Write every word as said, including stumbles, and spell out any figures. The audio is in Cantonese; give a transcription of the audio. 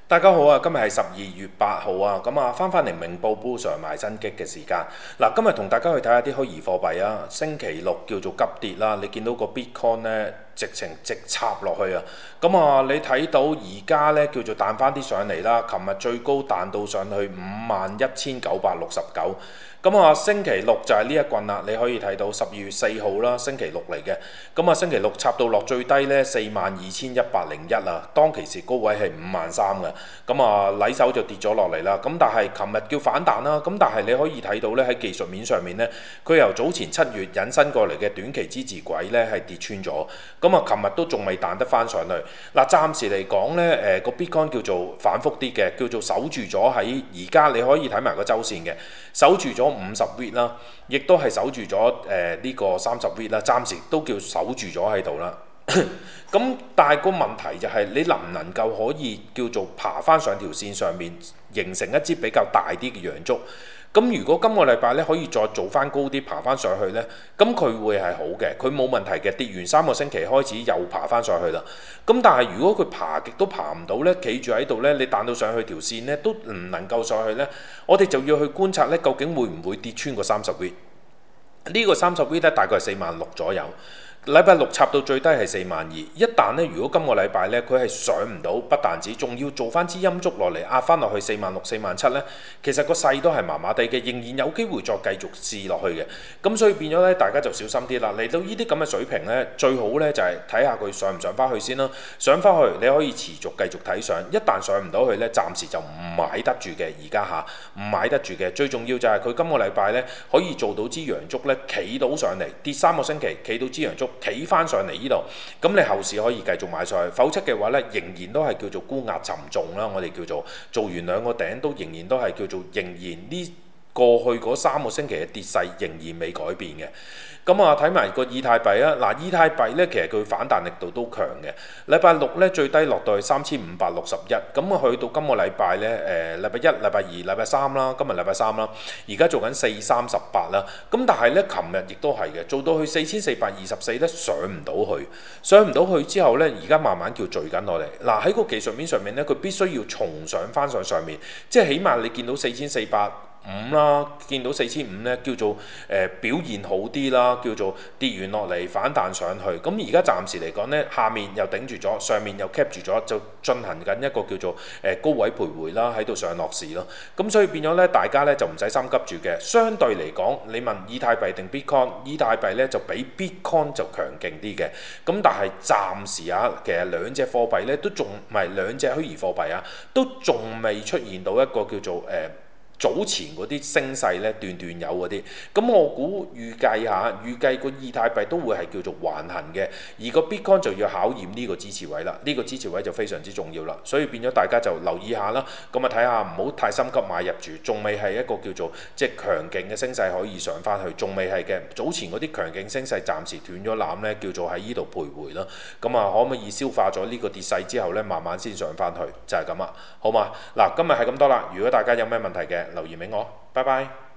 大家好啊！今日係十二月八號啊，咁啊翻返嚟明報 Bull 買新擊嘅時間。嗱，今日同大家去睇下啲虛擬貨幣啊。星期六叫做急跌啦，你見到個 Bitcoin 呢，直情直插落去啊。咁啊，你睇到而家呢，叫做彈翻啲上嚟啦。琴日最高彈到上去五萬一千九百六十九。咁啊，星期六就係呢一棍啦。你可以睇到十二月四號啦，星期六嚟嘅。咁啊，星期六插到落最低呢，四萬二千一百零一啊。當其時高位係五萬三嘅。咁啊，禮手就跌咗落嚟啦。咁但係琴日叫反彈啦。咁但係你可以睇到呢，喺技術面上面呢，佢由早前七月引申過嚟嘅短期支持軌呢係跌穿咗。咁啊，琴日都仲未彈得翻上去。嗱，暫時嚟講呢，誒、呃、個 Bitcoin 叫做反覆啲嘅，叫做守住咗喺而家你可以睇埋個周線嘅，守住咗五十 V 啦，亦都係守住咗誒呢個三十 V 啦，暫時都叫守住咗喺度啦。咁但係個問題就係你能唔能夠可以叫做爬翻上條線上面，形成一支比較大啲嘅陽燭？咁如果今個禮拜咧可以再做翻高啲，爬翻上去呢，咁佢會係好嘅，佢冇問題嘅。跌完三個星期開始又爬翻上去啦。咁但係如果佢爬極都爬唔到呢，企住喺度呢，你彈到上去條線呢都唔能夠上去呢，我哋就要去觀察呢，究竟會唔會跌穿個三十 V？呢個三十 V 咧大概係四萬六左右。禮拜六插到最低係四萬二，一旦呢，如果今個禮拜呢，佢係上唔到，不但止，仲要做翻支陰燭落嚟壓翻落去四萬六、四萬七呢，其實個勢都係麻麻地嘅，仍然有機會再繼續試落去嘅。咁所以變咗呢，大家就小心啲啦。嚟到呢啲咁嘅水平呢，最好呢就係睇下佢上唔上翻去先啦。上翻去你可以持續繼續睇上，一旦上唔到去呢，暫時就唔買得住嘅。而家嚇唔買得住嘅，最重要就係佢今個禮拜呢，可以做到支陽燭呢，企到上嚟，跌三個星期，企到支陽燭。企翻上嚟呢度，咁你後市可以繼續買上去，否則嘅話呢，仍然都係叫做沽壓沉重啦。我哋叫做做完兩個頂都仍然都係叫做仍然呢過去嗰三個星期嘅跌勢仍然未改變嘅。咁啊，睇埋個以太幣啊，嗱，以太幣呢，其實佢反彈力度都強嘅。禮拜六呢，最低落到去三千五百六十一，咁啊去到今個禮拜呢，誒禮拜一、禮拜二、禮拜三啦，今日禮拜三啦，而家做緊四三十八啦。咁但係呢，琴日亦都係嘅，做到去四千四百二十四呢，上唔到去，上唔到去之後呢，而家慢慢叫聚緊落嚟。嗱，喺個技術面上面呢，佢必須要重上翻上上面，即係起碼你見到四千四百五啦，見到四千五咧，叫做誒、呃、表現好啲啦，叫做跌完落嚟反彈上去。咁而家暫時嚟講呢，下面又頂住咗，上面又 cap 住咗，就進行緊一個叫做誒、呃、高位徘徊啦，喺度上落市咯。咁所以變咗呢，大家呢就唔使心急住嘅。相對嚟講，你問以太幣定 Bitcoin， 以太幣呢就比 Bitcoin 就強勁啲嘅。咁但係暫時啊，其實兩隻貨幣呢都仲唔係兩隻虛擬貨幣啊，都仲未出現到一個叫做誒。呃早前嗰啲升勢咧，段段有嗰啲，咁我估預計下，預計個以太幣都會係叫做橫行嘅，而個 Bitcoin 就要考驗呢個支持位啦，呢、這個支持位就非常之重要啦，所以變咗大家就留意下啦，咁啊睇下唔好太心急買入住，仲未係一個叫做即係強勁嘅升勢可以上翻去，仲未係嘅，早前嗰啲強勁升勢暫時斷咗纜咧，叫做喺呢度徘徊啦，咁啊可唔可以消化咗呢個跌勢之後咧，慢慢先上翻去，就係咁啊，好嘛？嗱，今日係咁多啦，如果大家有咩問題嘅，留言俾我，拜拜。